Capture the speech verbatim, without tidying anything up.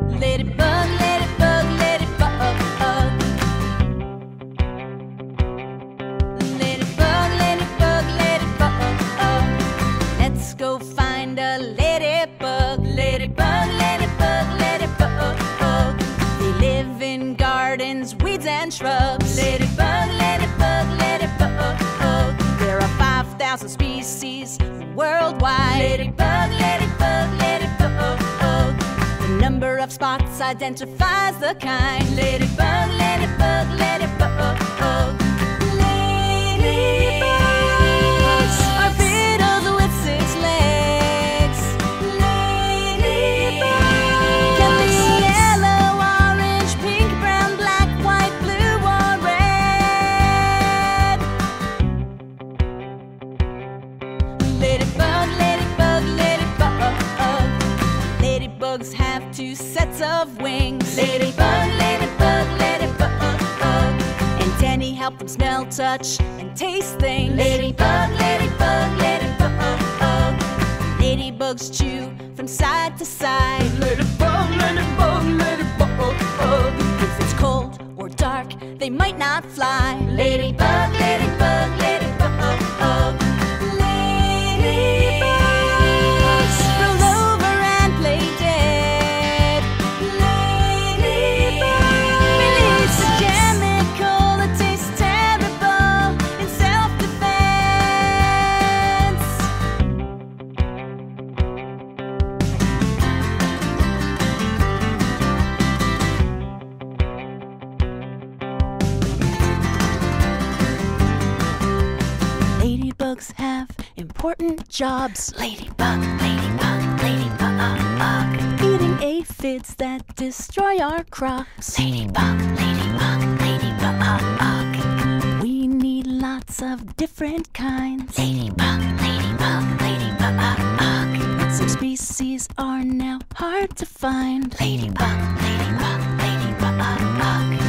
Ladybug, ladybug, ladybug. Ladybug, ladybug, ladybug. Let's go find a ladybug. Ladybug, ladybug, ladybug. They live in gardens, weeds and shrubs. Ladybug, ladybug, ladybug. There are five thousand species worldwide. Ladybug, ladybug, ladybug. The number of spots identifies the kind. Ladybug, ladybug, ladybug. Ladybugs are beetles with six legs. Ladybugs can be yellow, orange, pink, brown, black, white, blue, or red. Ladybug, ladybug, ladybug. Ladybugs have two sets of wings. Ladybug, ladybug, ladybug. Antennae help them smell, touch, and taste things. Ladybug, ladybug, ladybug. Ladybugs chew from side to side. Ladybug, ladybug, ladybug. If it's cold or dark, they might not fly. Ladybug, ladybug, ladybug. Ladybugs roll over and play dead. Ladybug release a chemical that tastes terrible in self-defense. Ladybugs have important jobs. Ladybug, ladybug, ladybug. Eating aphids that destroy our crops. Ladybug, ladybug, ladybug. We need lots of different kinds. Ladybug, ladybug, ladybug. Some species are now hard to find. Ladybug, ladybug, ladybug.